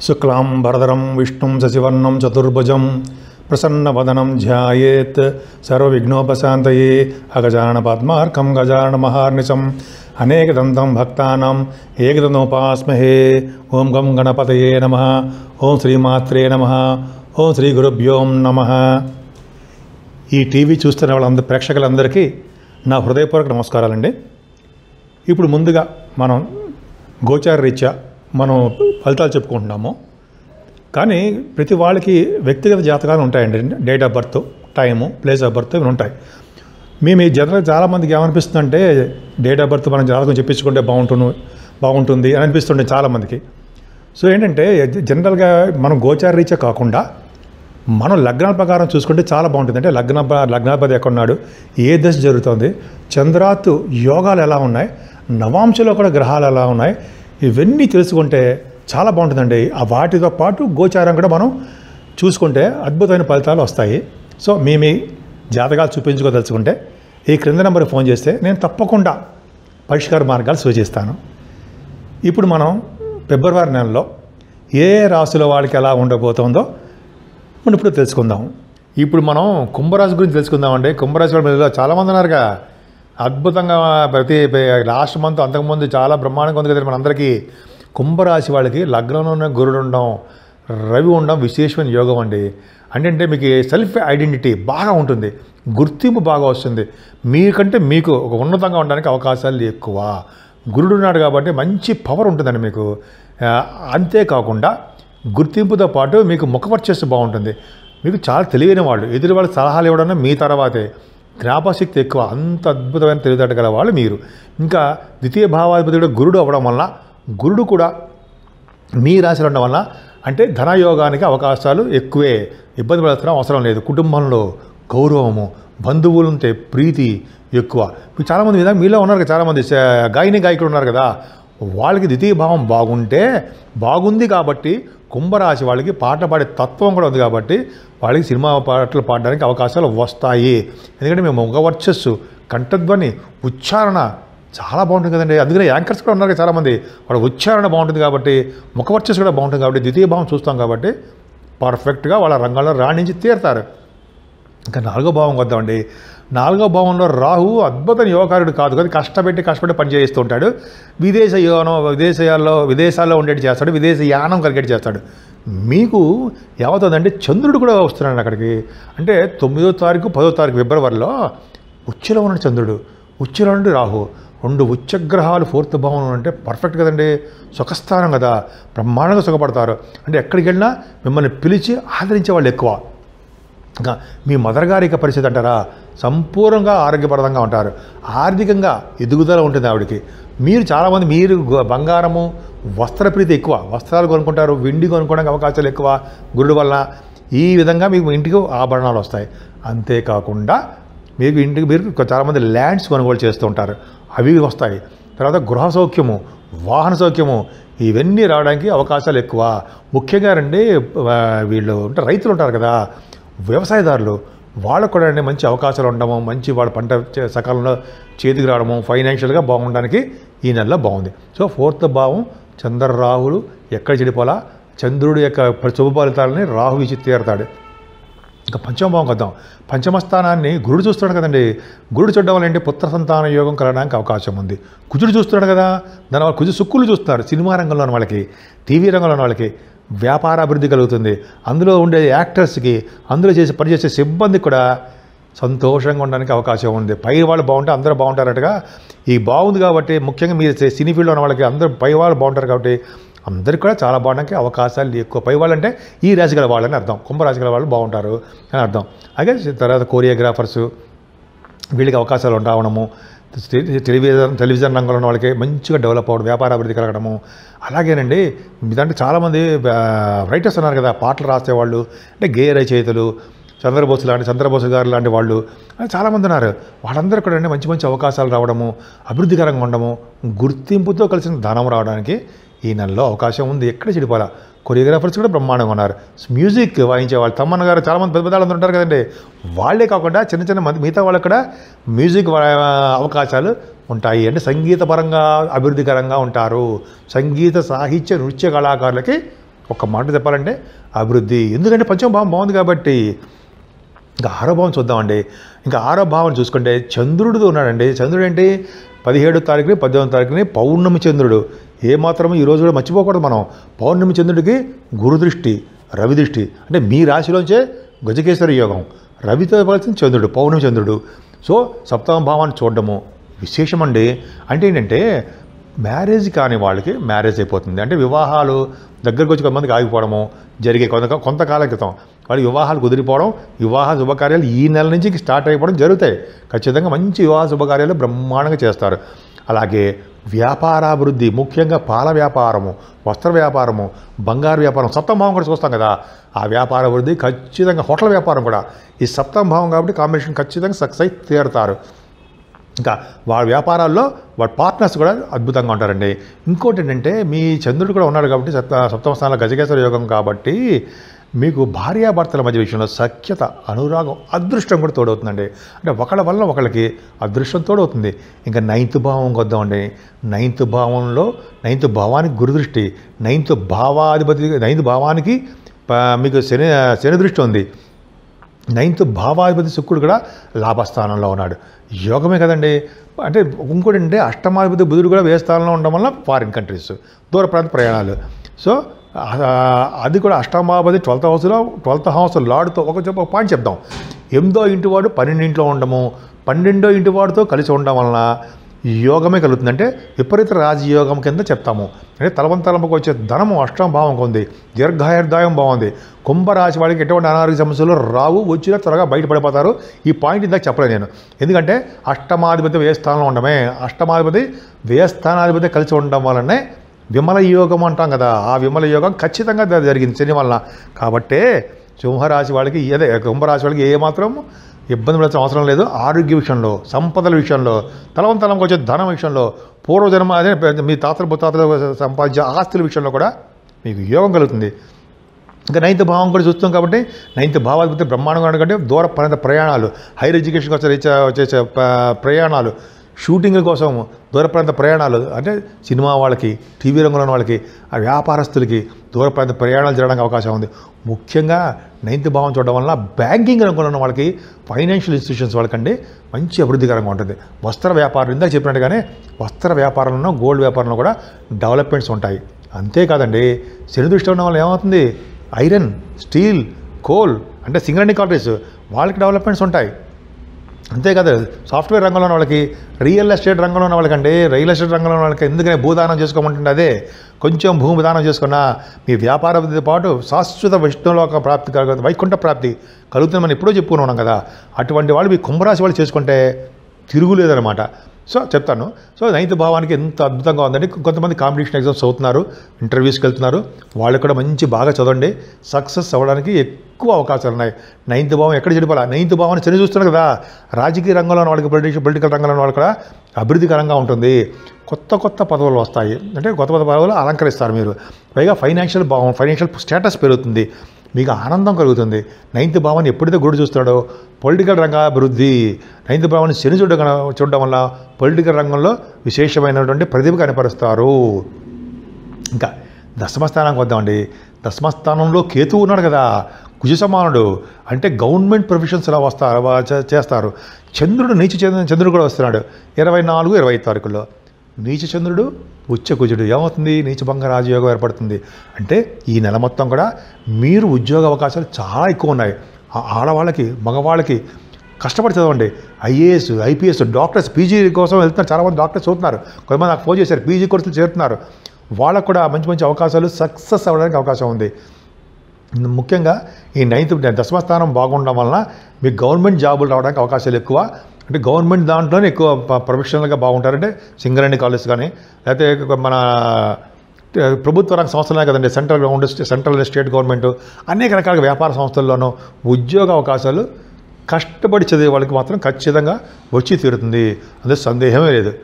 శుక్లాంబరధరం విష్ణుం శశివర్ణం చతుర్భుజం ప్రసన్నవదనం ధ్యాయేత్ సర్వవిఘ్నోపశాంతయే అగజానన పద్మార్కం గజానన మహార్నిశం అనేకదంతం భక్తానాం ఏకదంతోపాస్మహే. ఓం గం గణపతయే నమః. ఓం శ్రీమాత్రే నమః. ఓం శ్రీ గురుభ్యో నమః. ఈ టీవీ చూస్తున్న వాళ్ళందరూ ప్రేక్షకులందరికీ నా హృదయపూర్వక నమస్కారాలండి. ఇప్పుడు ముందుగా మనం గోచార రీత్యా మనం ఫలితాలు చెప్పుకుంటున్నాము. కానీ ప్రతి వాళ్ళకి వ్యక్తిగత జాతకాలు ఉంటాయండి. Date of birth, time, place of birth ఇవి ఉంటాయి. మేము ఈ జనరల్ చాలామందికి ఏమనిపిస్తుందంటే డేట్ ఆఫ్ బర్త్ మనం జాతకం చెప్పించుకుంటే బాగుంటుంది అని అనిపిస్తుండే చాలామందికి. సో ఏంటంటే జనరల్గా మనం గోచార రీత్యా కాకుండా మనం లగ్నాల ప్రకారం చూసుకుంటే చాలా బాగుంటుంది. అంటే లగ్నాధిపతి ఎక్కడున్నాడు, ఏ దశ జరుగుతుంది, చంద్రాత్తు యోగాలు ఎలా ఉన్నాయి, నవాంశలో కూడా గ్రహాలు ఎలా ఉన్నాయి, ఇవన్నీ తెలుసుకుంటే చాలా బాగుంటుందండి. ఆ వాటితో పాటు గోచారం కూడా మనం చూసుకుంటే అద్భుతమైన ఫలితాలు వస్తాయి. సో మీ జాతకాలు చూపించుకోదలుచుకుంటే ఈ క్రింద నెంబర్కి ఫోన్ చేస్తే నేను తప్పకుండా పరిష్కార మార్గాలు సూచిస్తాను. ఇప్పుడు మనం ఫిబ్రవరి నెలలో ఏ రాశుల వాళ్ళకి ఎలా ఉండబోతుందో మనం ఇప్పుడు తెలుసుకుందాం. ఇప్పుడు మనం కుంభరాశి గురించి తెలుసుకుందామండి. కుంభరాశి వాళ్ళ చాలామంది ఉన్నారుగా, అద్భుతంగా ప్రతి లాస్ట్ మంత్ అంతకుముందు చాలా బ్రహ్మాండంగా ఉంది కదా మనందరికీ. కుంభరాశి వాళ్ళకి లగ్నంలో ఉన్న గురుడు ఉండడం, రవి ఉండడం విశేషమైన యోగం అండి. అంటే మీకు సెల్ఫ్ ఐడెంటిటీ బాగా ఉంటుంది, గుర్తింపు బాగా వస్తుంది, మీకంటే మీకు ఒక ఉన్నతంగా ఉండడానికి అవకాశాలు ఎక్కువ. గురుడు ఉన్నాడు కాబట్టి మంచి పవర్ ఉంటుందండి మీకు. అంతేకాకుండా గుర్తింపుతో పాటు మీకు ముఖవర్చస్సు బాగుంటుంది. మీకు చాలా తెలివైన వాళ్ళు, ఎదురు వాళ్ళకి సలహాలు ఇవ్వడం మీ తర్వాతే. జ్ఞాపశక్తి ఎక్కువ, అంత అద్భుతమైన తెలివితేట గల వాళ్ళు మీరు. ఇంకా ద్వితీయ భావాధిపతి కూడా గురుడు అవ్వడం వల్ల, గురుడు కూడా మీ రాశిలో ఉండడం వల్ల అంటే ధనయోగానికి అవకాశాలు ఎక్కువే. ఇబ్బంది పడాల్సిన అవసరం లేదు. కుటుంబంలో గౌరవము, బంధువులుంటే ప్రీతి ఎక్కువ. మీకు చాలామంది విధంగా మీలో ఉన్నారు కదా, చాలామంది గాయకులు ఉన్నారు కదా, వాళ్ళకి ద్వితీయ భావం బాగుంది కాబట్టి కుంభరాశి వాళ్ళకి పాట పాడే తత్వం కూడా ఉంది కాబట్టి వాళ్ళకి సినిమా పాటలు పాడడానికి అవకాశాలు వస్తాయి. ఎందుకంటే మేము ముఖవర్చస్సు, కంఠధ్వని, ఉచ్చారణ చాలా బాగుంటుంది కదండి. అందుకనే యాంకర్స్ కూడా ఉన్నారు కదా చాలామంది, వాళ్ళ ఉచ్చారణ బాగుంటుంది కాబట్టి, ముఖవర్చస్సు కూడా బాగుంటుంది కాబట్టి, ద్వితీయ భావం చూస్తాం కాబట్టి పర్ఫెక్ట్గా వాళ్ళ రంగంలో రాణించి తీరుతారు. ఇంకా 4వ భావం వద్దామండి. 4వ భావంలో రాహు అద్భుతమైన యోగకారుడు కాదు కదా, కష్టపడి పని చేస్తూ ఉంటాడు. విదేశాల్లో ఉండేటి చేస్తాడు, విదేశ యానం కలిగేటి చేస్తాడు. మీకు ఏమవుతుందంటే చంద్రుడు కూడా వస్తున్నాడు అక్కడికి. అంటే 9వ తారీఖు 10వ తారీఖు ఫిబ్రవరిలో ఉచ్చులో ఉన్నాడు చంద్రుడు, ఉచ్చులో నుండి రాహు, 2 ఉచ్చగ్రహాలు 4th భావంలో అంటే పర్ఫెక్ట్ కదండి. సుఖస్థానం కదా, బ్రహ్మాండంగా సుఖపడతారు. అంటే ఎక్కడికి వెళ్ళినా మిమ్మల్ని పిలిచి ఆదరించే వాళ్ళు ఎక్కువ. ఇంకా మీ మదర్ గారి పరిస్థితి అంటారా, సంపూర్ణంగా ఆరోగ్యపరంగా ఉంటారు. ఆర్థికంగా ఎదుగుదల ఉంటుంది ఆవిడకి. మీరు చాలామంది బంగారము, వస్త్రప్రీతి ఎక్కువ, వస్త్రాలు కొనుక్కుంటారు, వెండి కొనుక్కోవడానికి అవకాశాలు ఎక్కువ గురుడు వల్ల. ఈ విధంగా మీకు ఇంటికి ఆభరణాలు వస్తాయి. అంతేకాకుండా మీరు చాలామంది ల్యాండ్స్ కొనుగోలు చేస్తూ ఉంటారు, అవి వస్తాయి. తర్వాత గృహ సౌఖ్యము, వాహన సౌఖ్యము, ఇవన్నీ రావడానికి అవకాశాలు ఎక్కువ. ముఖ్యంగా వీళ్ళు అంటే రైతులు ఉంటారు కదా, వ్యవసాయదారులు, వాళ్ళకు కూడా మంచి అవకాశాలు ఉండడము, మంచి వాళ్ళ పంట సకాలంలో చేతికి రావడము, ఫైనాన్షియల్గా బాగుండడానికి ఈ నెలలో బాగుంది. సో 4th భావం చంద్ర రాహులు ఎక్కడ చెడిపోలా, చంద్రుడి యొక్క శుభ ఫలితాలని రాహు ఇచ్చి తీరుతాడు. ఇంకా 5వ భావం వద్దాం. 5వ స్థానాన్ని గురుడు చూస్తున్నాడు కదండి. గురుడు చూడడం వల్ల ఏంటి, పుత్ర సంతాన యోగం కలగడానికి అవకాశం ఉంది. కుజుడు చూస్తున్నాడు కదా, దానివల్ల శుక్రులు చూస్తున్నారు. సినిమా రంగంలో ఉన్న వాళ్ళకి, టీవీ రంగంలో ఉన్న వాళ్ళకి వ్యాపార అభివృద్ధి కలుగుతుంది. అందులో ఉండే యాక్టర్స్కి, అందులో పనిచేసే సిబ్బందికి కూడా సంతోషంగా ఉండడానికి అవకాశం ఉంది. పై వాళ్ళు బాగుంటే అందరూ బాగుంటారటగా. ఈ బాగుంది కాబట్టి ముఖ్యంగా మీరు సినీ ఫీల్డ్లో ఉన్న వాళ్ళకి అందరూ పై వాళ్ళు బాగుంటారు కాబట్టి అందరికీ కూడా చాలా బాగుండడానికి అవకాశాలు ఎక్కువ. పై వాళ్ళు అంటే ఈ రాశి గల వాళ్ళని అర్థం, కుంభరాశి గల వాళ్ళు బాగుంటారు అని అర్థం. అలాగే తర్వాత కొరియోగ్రాఫర్సు, వీళ్ళకి అవకాశాలు ఉండవడము, టెలివిజన్ రంగంలో ఉన్న వాళ్ళకి మంచిగా డెవలప్ అవ్వడం, వ్యాపార అభివృద్ధి కలగడము. అలాగేనండి మీదంటే చాలామంది రైటర్స్ ఉన్నారు కదా, పాటలు రాసేవాళ్ళు, అంటే గేయ రచయితలు, చంద్రబోసు గారు లాంటి వాళ్ళు చాలామంది ఉన్నారు. వాళ్ళందరూ కూడా మంచి మంచి అవకాశాలు రావడము, అభివృద్ధికరంగా ఉండడము, గుర్తింపుతో కలిసిన ధనం రావడానికి ఈ నెలలో అవకాశం ఉంది. ఎక్కడ చెడిపోలా. కొరియోగ్రాఫర్స్ కూడా బ్రహ్మాండంగా ఉన్నారు. మ్యూజిక్ వాయించే వాళ్ళు, తమ్మన్న గారు, చాలామంది పెద్ద వాళ్ళందరూ ఉంటారు కదండి, వాళ్ళే కాకుండా చిన్న మంది మిగతా వాళ్ళకి కూడా మ్యూజిక్ అవకాశాలు ఉంటాయి. అంటే సంగీతపరంగా అభివృద్ధికరంగా ఉంటారు. సంగీత, సాహిత్య, నృత్య కళాకారులకి ఒక మాట చెప్పాలంటే అభివృద్ధి. ఎందుకంటే పంచమ భావం బాగుంది కాబట్టి. ఇంకా 6వ భావం చూద్దామండి. ఇంకా 6వ భావం చూసుకుంటే చంద్రుడితో ఉన్నాడండి. చంద్రుడు ఏంటి 17వ తారీఖుని 18వ తారీఖుని పౌర్ణమి చంద్రుడు. ఏమాత్రము ఈరోజు కూడా మర్చిపోకూడదు మనం. పౌర్ణమి చంద్రుడికి గురుదృష్టి, రవి దృష్టి. అంటే మీ రాశిలోంచే గజకేశ్వరి యోగం. రవితో కలిసిన చంద్రుడు, పౌర్ణమి చంద్రుడు. సో 7వ భావాన్ని చూడడము విశేషం అండి. అంటే ఏంటంటే మ్యారేజ్ కాని వాళ్ళకి మ్యారేజ్ అయిపోతుంది. అంటే వివాహాలు దగ్గరకు వచ్చి కొంతమందికి ఆగిపోవడము జరిగే కొంతకాలం క్రితం వాళ్ళకి వివాహాలు కుదిరిపోవడం, వివాహ శుభకార్యాలు ఈ నెల నుంచి స్టార్ట్ అయిపోవడం జరుగుతాయి. ఖచ్చితంగా మంచి వివాహ శుభకార్యాలు బ్రహ్మాండంగా చేస్తారు. అలాగే వ్యాపారాభివృద్ధి, ముఖ్యంగా పాల వ్యాపారము, వస్త్ర వ్యాపారము, బంగారు వ్యాపారం, 7వ భావం కూడా చూస్తాం కదా, ఆ వ్యాపార అభివృద్ధి ఖచ్చితంగా. హోటల్ వ్యాపారం కూడా ఈ 7వ భావం కాబట్టి కాంబినేషన్ ఖచ్చితంగా సక్సెస్ అయి తీరుతారు. ఇంకా వాళ్ళ వ్యాపారాల్లో వాళ్ళ పార్ట్నర్స్ కూడా అద్భుతంగా ఉంటారండి. ఇంకోటి ఏంటంటే మీ చంద్రుడు కూడా ఉన్నాడు కాబట్టి 7వ స్థానంలో గజకేశ్వర యోగం కాబట్టి మీకు భార్యాభర్తల మధ్య విషయంలో సఖ్యత, అనురాగం, అదృష్టం కూడా తోడవుతుందండి. అంటే ఒకళ్ళ వల్ల ఒకళ్ళకి అదృష్టం తోడవుతుంది. ఇంకా 9వ భావం వద్దామండి. 9వ భావానికి గురుదృష్టి, 9వ భావాధిపతి, 9వ భావానికి మీకు శని దృష్టి ఉంది. 9వ భావాధిపతి శుక్రుడు కూడా లాభస్థానంలో ఉన్నాడు. యోగమే కదండి. అంటే ఇంకోటి అంటే అష్టమాధిపతి బుధుడు కూడా వ్యయ స్థానంలో ఉండడం వల్ల ఫారిన్ కంట్రీస్, దూర ప్రాంత ప్రయాణాలు. సో అది కూడా అష్టమాధిపతి 12th హౌస్ లాడుతో ఒక పాయింట్ చెప్దాం. 8వ ఇంటి వాడు 12వ ఇంట్లో ఉండము, 12వ ఇంటి వాడితో కలిసి ఉండడం వలన యోగమే కలుగుతుంది. అంటే విపరీత రాజయోగం కింద చెప్తాము. అంటే తలవంతలంపకు వచ్చే ధనము 8వ భావంగా ఉంది. దీర్ఘాయుర్దాయం బాగుంది. కుంభరాశి వాళ్ళకి ఎటువంటి అనారోగ్య సమస్యలు రావు, వచ్చినా త్వరగా బయటపడిపోతారు. ఈ పాయింట్ ఇందాక చెప్పలేదు నేను. ఎందుకంటే అష్టమాధిపతి వ్యయ స్థానంలో ఉండమే, అష్టమాధిపతి వ్యయ స్థానాధిపతి కలిసి ఉండడం వల్లనే విమల యోగం అంటాం కదా, ఆ విమల యోగం ఖచ్చితంగా జరిగింది శని వలన. కాబట్టే కుంభరాశి వాళ్ళకి ఏమాత్రం ఇబ్బంది పడాల్సిన అవసరం లేదు. ఆరోగ్య విషయంలో, సంపదల విషయంలో, తలంకి వచ్చే ధనం విషయంలో, పూర్వజన్మ అదే మీ తాతల ముత్తాతలు సంపాదించే ఆస్తుల విషయంలో కూడా మీకు యోగం కలుగుతుంది. ఇంకా 9వ భావం కూడా చూస్తాం కాబట్టి 9వ భావాధిపతి బ్రహ్మాండంగా ఉండకంటే దూర ప్రాంత ప్రయాణాలు, హైర్ ఎడ్యుకేషన్ కోసం వచ్చే ప్రయాణాలు, షూటింగ్ల కోసం దూర ప్రాంత ప్రయాణాలు, అంటే సినిమా వాళ్ళకి, టీవీ రంగంలో ఉన్న వాళ్ళకి, ఆ వ్యాపారస్తులకి దూర ప్రాంత ప్రయాణాలు జరగడానికి అవకాశం ఉంది. ముఖ్యంగా 9వ భావం చూడడం వల్ల బ్యాంకింగ్ రంగంలో ఉన్న వాళ్ళకి, ఫైనాన్షియల్ ఇన్స్టిట్యూషన్స్ వాళ్ళకండి మంచి అభివృద్ధికరంగా ఉంటుంది. వస్త్ర వ్యాపారం ఇందాక చెప్పినట్టుగానే వస్త్ర వ్యాపారంలో, గోల్డ్ వ్యాపారంలో కూడా డెవలప్మెంట్స్ ఉంటాయి. అంతేకాదండి శని దృష్టి ఉండడం వల్ల ఏమవుతుంది, ఐరన్, స్టీల్, కోల్ అంటే సింగరేణి కాలరీస్ వాళ్ళకి డెవలప్మెంట్స్ ఉంటాయి. అంతేకాదు సాఫ్ట్వేర్ రంగంలో ఉన్న వాళ్ళకి, రియల్ ఎస్టేట్ రంగంలో ఉన్న వాళ్ళకండి, రియల్ ఎస్టేట్ రంగంలో ఉన్న వాళ్ళకి ఎందుకనే భూదానం చేసుకోమంటుంది. అదే కొంచెం భూమి దానం చేసుకున్నా మీ వ్యాపార అభివృద్ధితో పాటు శాశ్వత విష్ణులోక ప్రాప్తి కలుగుతుంది, వైకుంఠ ప్రాప్తి కలుగుతుంది. మనం ఎప్పుడూ చెప్పుకున్నాం కదా. అటువంటి వాళ్ళు మీ కుంభరాశి వాళ్ళు చేసుకుంటే తిరుగులేదనమాట. సో చెప్తాను. సో 9వ భావానికి ఎంత అద్భుతంగా ఉందండి. కొంతమంది కాంపిటీషన్ ఎగ్జామ్స్ అవుతున్నారు, ఇంటర్వ్యూస్కి వెళ్తున్నారు, వాళ్ళు కూడా మంచి బాగా చదవండి, సక్సెస్ అవ్వడానికి ఎక్కువ అవకాశాలు ఉన్నాయి. 9వ భావం ఎక్కడ చెడిపోవాలి, 9వ భావాన్ని శని చూస్తున్నారు కదా, రాజకీయ రంగంలో ఉన్న వాళ్ళకి, పొలిటికల్ రంగంలో ఉన్న వాళ్ళు కూడా అభివృద్ధికరంగా ఉంటుంది. కొత్త పదవులు వస్తాయి, అంటే కొత్త పదవులు అలంకరిస్తారు మీరు. పైగా ఫైనాన్షియల్ స్టేటస్ పెరుగుతుంది, మీకు ఆనందం కలుగుతుంది. 9వ భావాన్ని ఎప్పుడైతే గురుడు చూస్తాడో పొలిటికల్ రంగ అభివృద్ధి, 9వ భావాన్ని శని చూడడం వల్ల పొలిటికల్ రంగంలో విశేషమైనటువంటి ప్రతిభ కనపరుస్తారు. ఇంకా దశమస్థానానికి వద్దామండి. దశమస్థానంలో కేతువు ఉన్నాడు కదా, కుజ సమానుడు, అంటే గవర్నమెంట్ ప్రొఫెషన్స్ ఎలా చేస్తారు. చంద్రుడు కూడా వస్తున్నాడు 24, 25 తారీఖుల్లో. నీచ చంద్రుడు, ఉచ్చ కుజుడు ఏమవుతుంది, నీచభంగ రాజయోగం ఏర్పడుతుంది. అంటే ఈ నెల మొత్తం కూడా మీరు ఉద్యోగ అవకాశాలు చాలా ఎక్కువ ఉన్నాయి. ఆడవాళ్ళకి, మగవాళ్ళకి కష్టపడి చదవండి. ఐఏఎస్, ఐపీఎస్, డాక్టర్స్, పీజీ కోసం వెళ్తున్నారు, చాలామంది డాక్టర్స్ చదువుతున్నారు. కొంతమంది నాకు ఫోన్ చేశారు పీజీ కోర్సులు చేరుతున్నారు. వాళ్ళకు కూడా మంచి అవకాశాలు, సక్సెస్ అవ్వడానికి అవకాశం ఉంది. ముఖ్యంగా ఈ 9వ దశమస్థానం బాగుండడం వలన మీకు గవర్నమెంట్ జాబులు రావడానికి అవకాశాలు ఎక్కువ. అంటే గవర్నమెంట్ దాంట్లోనే ఎక్కువ ప్రొఫెషనల్గా బాగుంటారంటే సింగరేణి కాలేజ్ కానీ, లేకపోతే మన ప్రభుత్వ రంగ సంస్థలే కదండి, సెంట్రల్ స్టేట్ గవర్నమెంట్, అనేక రకాల వ్యాపార సంస్థల్లోనూ ఉద్యోగ అవకాశాలు కష్టపడి చదివే వాళ్ళకి మాత్రం ఖచ్చితంగా వచ్చి తీరుతుంది, అందులో సందేహమే లేదు.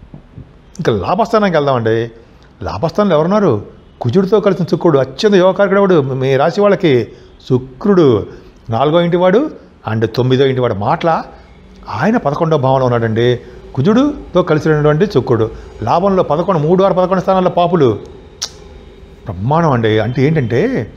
ఇంకా లాభస్థానానికి వెళ్దామండి. లాభస్థానంలో ఎవరున్నారు, కుజుడితో కలిసిన శుక్రుడు, అత్యంత యోగకారకుడు. మీ రాశి వాళ్ళకి శుక్రుడు 4వ ఇంటివాడు అండ్ 9వ ఇంటివాడు. మాటల ఆయన 11వ భావంలో ఉన్నాడండి. కుజుడుతో కలిసినటువంటి శుక్రుడు లాభంలో 3, 6, 11 స్థానాల్లో పాపులు. బ్రహ్మాండం అండి. అంటే ఏంటంటే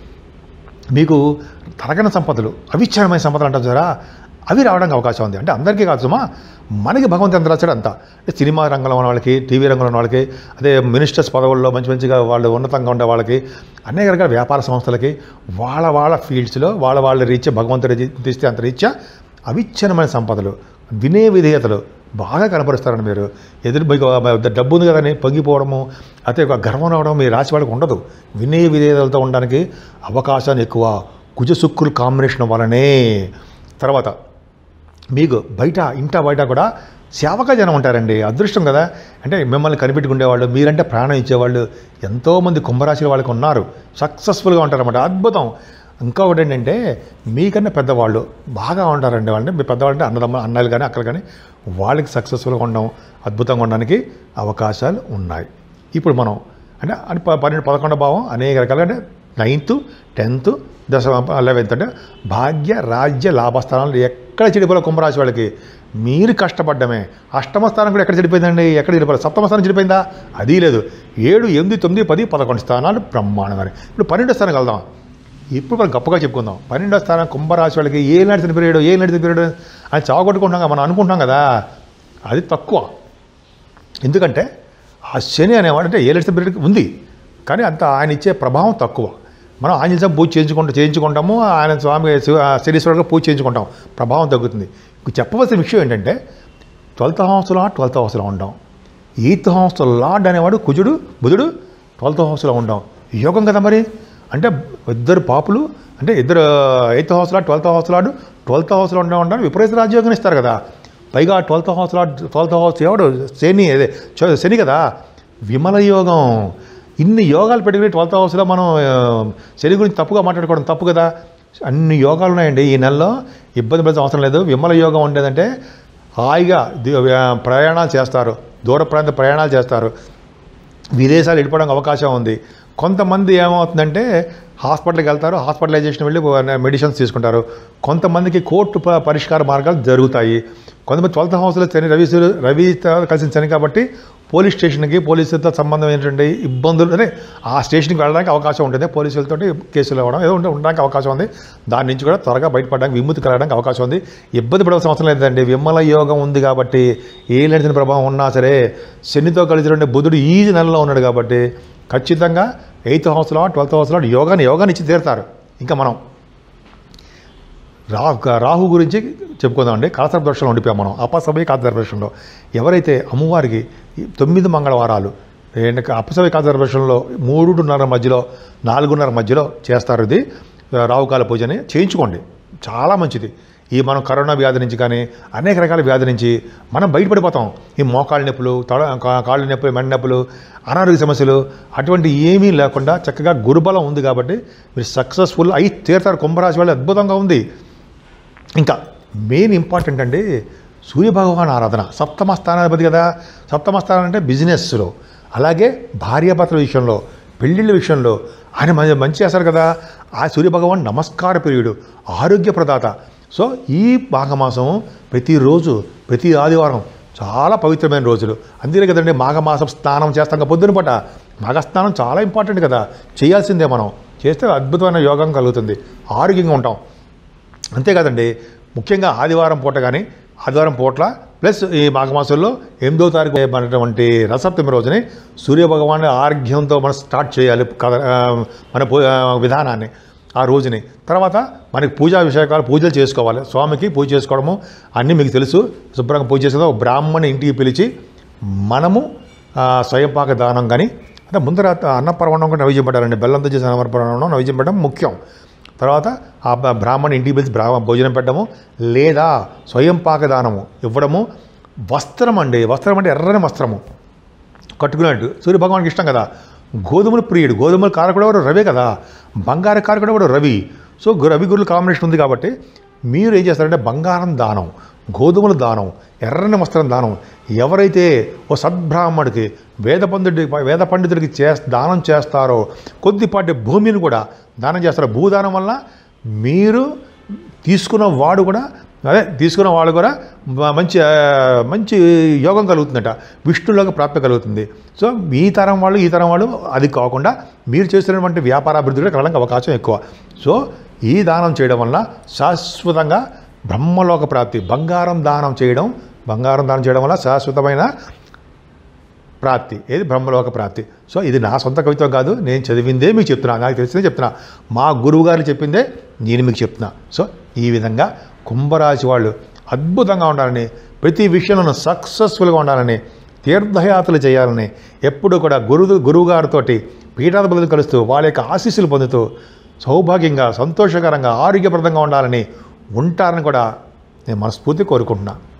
మీకు తరగని సంపదలు, అవిచ్ఛిన్నమైన సంపదలు అంటారు చూసారా, అవి రావడానికి అవకాశం ఉంది. అంటే అందరికీ కాదు సుమా, మనకి భగవంతుడు ఎంత రాశాడు అంతా. అంటే సినిమా రంగంలో ఉన్న వాళ్ళకి, టీవీ రంగంలో ఉన్న వాళ్ళకి, అదే మినిస్టర్స్ పదవుల్లో మంచిగా వాళ్ళు ఉన్నతంగా ఉండే వాళ్ళకి, అనేక రకాల వ్యాపార సంస్థలకి వాళ్ళ ఫీల్డ్స్లో వాళ్ళ రీత్యా భగవంతుడు తీస్తే అంత రీత్యా అవిచ్ఛిన్నమైన సంపదలు, వినయ విధేయతలు బాగా కనపరుస్తారండి. మీరు ఎదురు మీకు డబ్బు ఉంది కదని పొంగిపోవడము, అయితే ఒక గర్వం రావడం మీ రాశి వాళ్ళకి ఉండదు. వినయ విధేయతలతో ఉండడానికి అవకాశాన్ని ఎక్కువ, కుజ శుక్రుల కాంబినేషన్ వలనే. తర్వాత మీకు ఇంట బయట కూడా సేవక జనం ఉంటారండి. అదృష్టం కదా. అంటే మిమ్మల్ని కనిపెట్టుకునేవాళ్ళు, మీరంటే ప్రాణం ఇచ్చేవాళ్ళు ఎంతోమంది కుంభరాశి వాళ్ళకి ఉన్నారు. సక్సెస్ఫుల్గా ఉంటారన్నమాట. అద్భుతం. ఇంకొకటి ఏంటంటే మీకన్నా పెద్దవాళ్ళు బాగా ఉంటారండి. వాళ్ళని మీ పెద్దవాళ్ళు అంటే అన్నలు కానీ అక్కలు కానీ, వాళ్ళకి సక్సెస్ఫుల్గా ఉండడం, అద్భుతంగా ఉండడానికి అవకాశాలు ఉన్నాయి. ఇప్పుడు మనం అంటే 12 భావం అనేక రకాలుగా, అంటే 9th 10th 11th అంటే భాగ్య రాజ్య లాభస్థానాలు ఎక్కడ చెడిపోలే కుంభరాశి వాళ్ళకి. మీరు కష్టపడ్డమే. అష్టమ స్థానం కూడా ఎక్కడ చెడిపోయిందండి? ఎక్కడ చెడిపోలేదు. సప్తమ స్థానం చెడిపోయిందా? అది లేదు. 7 8 9 10 11 స్థానాలు బ్రహ్మాండంగా. ఇప్పుడు 12వ స్థానానికి వెళ్దాం. ఇప్పుడు మనం గొప్పగా చెప్పుకుందాం. 12వ స్థానం కుంభరాశి వాళ్ళకి ఏ నడిచిన పీరియడ్ అని చావగొట్టుకుంటాం కదా, మనం అనుకుంటాం కదా, అది తక్కువ. ఎందుకంటే ఆ శని అనేవాడు అంటే ఏ నడిచిన పీరియడ్ ఉంది, కానీ అంత ఆయన ఇచ్చే ప్రభావం తక్కువ. మనం ఆంజనేయ స్వామి పూజ చేయించుకుంటాము, ఆయన స్వామి శనీశ్వరుడుగా పూజ చేయించుకుంటాం, ప్రభావం తగ్గుతుంది. చెప్పవలసిన విషయం ఏంటంటే 12th హౌస్లో ఉంటాం. 8th హౌస్ లార్డ్ అనేవాడు కుజుడు బుధుడు 12th హౌస్లో ఉంటాం. యోగం కదా మరి. అంటే ఇద్దరు పాపులు, అంటే ఇద్దరు 8th హౌస్ లార్డ్ 12th హౌస్లో ఉంటారు. విపరీత రాజ్యోగం ఇస్తారు కదా. పైగా 12th హౌస్ ఎవడు? శని కదా. విమల యోగం. ఇన్ని యోగాలు పెట్టుకుని 12th హౌస్లో మనం శని గురించి తప్పుగా మాట్లాడుకోవడం తప్పు కదా. అన్ని యోగాలు ఉన్నాయండి ఈ నెలలో. ఇబ్బంది పడే అవసరం లేదు. విమల యోగం ఉండేదంటే హాయిగా ప్రయాణాలు చేస్తారు, దూర ప్రాంత ప్రయాణాలు చేస్తారు, విదేశాలు వెళ్ళిపోవడానికి అవకాశం ఉంది. కొంతమంది ఏమవుతుందంటే హాస్పిటల్కి వెళ్తారు, హాస్పిటలైజేషన్ వెళ్ళి మెడిసిన్స్ తీసుకుంటారు. కొంతమందికి కోర్టు పరిష్కార మార్గాలు జరుగుతాయి. కొంతమంది 12th హౌస్లో రవితో కలిసిన శని కాబట్టి పోలీస్ స్టేషన్కి పోలీసులతో సంబంధమైనటువంటి ఇబ్బందులు, అంటే ఆ స్టేషన్కి వెళ్ళడానికి అవకాశం ఉంటుంది. పోలీసులతో కేసులు ఇవ్వడం ఏదో ఉండడానికి అవకాశం ఉంది. దాని నుంచి కూడా త్వరగా బయటపడడానికి, విముక్తి కలగడానికి అవకాశం ఉంది. ఇబ్బంది పడవలసిన అవసరం లేదండి. విమల యోగం ఉంది కాబట్టి ఏ నడిచిన ప్రభావం ఉన్నా సరే, శనితో కలిసి బుధుడు ఈ నెలలో ఉన్నాడు కాబట్టి ఖచ్చితంగా 8th హౌస్లో 12th హౌస్లో యోగాన్ని ఇచ్చి తీరుతారు. ఇంకా మనం రాహు గురించి చెప్పుకుందామండి. కాలసర్ప దోషంలో ఉండిపోయాం మనం. అపసవ్య కాలసర్ప దోషంలో ఎవరైతే అమ్మవారికి 9 మంగళవారాలు అపసవ్య కాలసర్ప దోషంలో 3:30 మధ్యలో 4:30 మధ్యలో చేస్తారు. ఇది రాహుకాల పూజని చేయించుకోండి, చాలా మంచిది. ఈ మనం కరోనా వ్యాధి నుంచి కానీ అనేక రకాల వ్యాధి నుంచి మనం బయటపడిపోతాం. ఈ మోకాళ్ళ నొప్పులు, కాళ్ళ నొప్పులు, మెడ నొప్పులు, అనారోగ్య సమస్యలు అటువంటి ఏమీ లేకుండా చక్కగా గురుబలం ఉంది కాబట్టి మీరు సక్సెస్ఫుల్ అయి తీరుతారు. కుంభరాశి వాళ్ళు అద్భుతంగా ఉంది. ఇంకా మెయిన్ ఇంపార్టెంట్ అండి సూర్యభగవాన్ ఆరాధన. సప్తమ స్థానాధిపతి కదా. సప్తమ స్థానం అంటే బిజినెస్లో, అలాగే భార్యాభర్తల విషయంలో, పెళ్ళిళ్ళ విషయంలో ఆయన మంచి చేస్తారు కదా. ఆ సూర్యభగవాన్ నమస్కార ప్రియుడు, ఆరోగ్య ప్రదాత. సో ఈ మాఘమాసం ప్రతిరోజు, ప్రతి ఆదివారం చాలా పవిత్రమైన రోజులు. అందుకే కదండి మాఘమాసం స్నానం చేస్తాం కదా పొద్దున పూట. మాఘస్నానం చాలా ఇంపార్టెంట్ కదా, చేయాల్సిందే. మనం చేస్తే అద్భుతమైన యోగం కలుగుతుంది, ఆరోగ్యంగా ఉంటాం. అంతేకాదండి ముఖ్యంగా ఆదివారం పూట కానీ, ఆదివారం పూట్ల ప్లస్ ఈ మాఘమాసంలో 8వ తారీఖు అనేటువంటి రసప్తమి రోజుని సూర్యభగవాన్ ఆరోగ్యంతో మనం స్టార్ట్ చేయాలి మన విధానాన్ని ఆ రోజుని. తర్వాత మనకి పూజా విషయాలు, పూజలు చేసుకోవాలి. స్వామికి పూజ చేసుకోవడము అన్నీ మీకు తెలుసు. శుభ్రంగా పూజ చేసుకుందాం. ఒక బ్రాహ్మణి ఇంటికి పిలిచి మనము స్వయంపాక దానం కానీ, అంటే ముందర అన్నపరవణం కూడా నైవేద్యం పెట్టాలండి. బెల్లంతో చేసిన అన్నపరవణం నైవేద్యం పెట్టడం ముఖ్యం. తర్వాత ఆ బ్రాహ్మణి ఇంటికి పిలిచి భోజనం పెట్టడము, లేదా స్వయంపాక దానము ఇవ్వడము. వస్త్రం అండి, వస్త్రం అంటే ఎర్రని వస్త్రము కట్టుకున్నట్టు సూర్యభగవానికి ఇష్టం కదా. గోధుమల ప్రియుడు, గోధుమల కారకుడు ఎవరు? రవే కదా. బంగారు కారకుడు ఎవరు? రవి. సో రవి గురుల కాంబినేషన్ ఉంది కాబట్టి మీరు ఏం చేస్తారంటే బంగారం దానం, గోధుమల దానం, ఎర్రని వస్త్రం దానం. ఎవరైతే ఓ సద్బ్రాహ్మడికి వేద పండితుడికి దానం చేస్తారో, కొద్దిపాటి భూమిని కూడా దానం చేస్తారో, భూదానం వల్ల మీరు తీసుకున్న వాడు కూడా అదే తీసుకున్న వాళ్ళు కూడా మంచి మంచి యోగం కలుగుతుందట, విష్ణులోకి ప్రాప్తి కలుగుతుంది. సో ఈ తరం వాళ్ళు అది కాకుండా మీరు చేస్తున్నటువంటి వ్యాపారాభివృద్ధి కూడా కలగడానికి అవకాశం ఎక్కువ. సో ఈ దానం చేయడం వల్ల శాశ్వతంగా బ్రహ్మలోక ప్రాప్తి. బంగారం దానం చేయడం వల్ల శాశ్వతమైన ప్రాప్తి, ఏది బ్రహ్మలోక ప్రాప్తి. సో ఇది నా సొంత కవిత్వం కాదు, నేను చదివిందే మీకు చెప్తున్నా, నాకు తెలిసిందే చెప్తున్నా, మా గురువు గారు చెప్పిందే నేను మీకు చెప్తున్నా. సో ఈ విధంగా కుంభరాశి వాళ్ళు అద్భుతంగా ఉండాలని, ప్రతి విషయంలో సక్సెస్ఫుల్గా ఉండాలని, తీర్థయాత్రలు చేయాలని, ఎప్పుడు కూడా గురువుగారితో పీఠాధిపతులు కలుస్తూ వాళ్ళ యొక్క ఆశీస్సులు పొందుతూ సౌభాగ్యంగా, సంతోషకరంగా, ఆరోగ్యప్రదంగా ఉండాలని ఉంటారని కూడా నేను మనస్ఫూర్తి కోరుకుంటున్నాను.